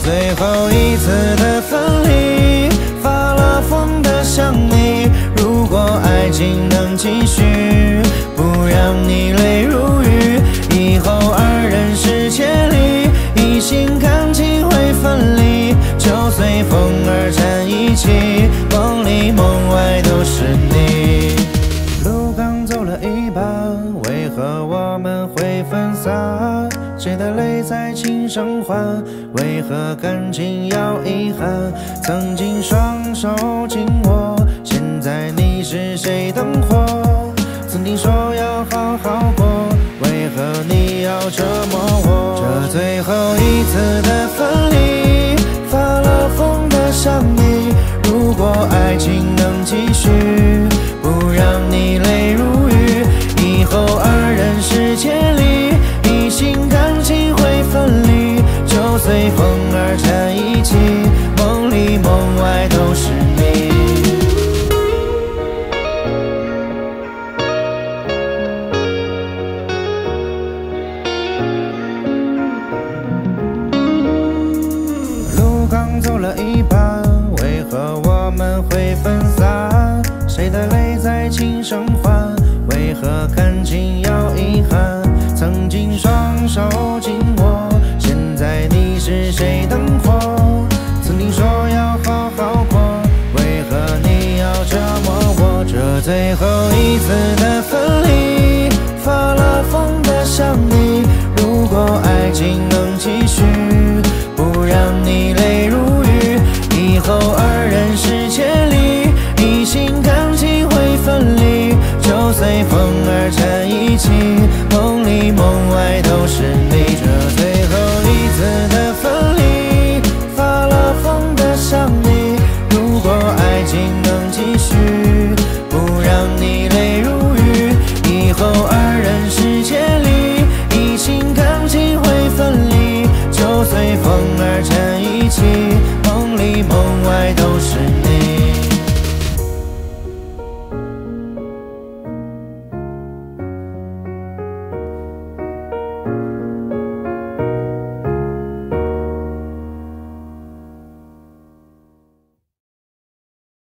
最后一次的分离，发了疯的想你。如果爱情能继续，不让你泪如雨，以后二人世界里，一心感情会分离，就随风儿缠一起，梦里梦外都是你。路刚走了一半，为何我们会分散？谁的泪在轻声唤？为何感情要遗憾？曾经双手紧握，现在你是谁灯火？曾经说要好好过，为何你要折磨我？这最后一次的分离，发了疯的想你。如果爱情能继续，不让你泪如雨，以后二人世界里，一心感情会分离，就随风儿缠一起，梦里梦外都是你。路刚走了一半，为何我们会分散？谁的泪在轻声唤？为何感情要遗憾？曾经双手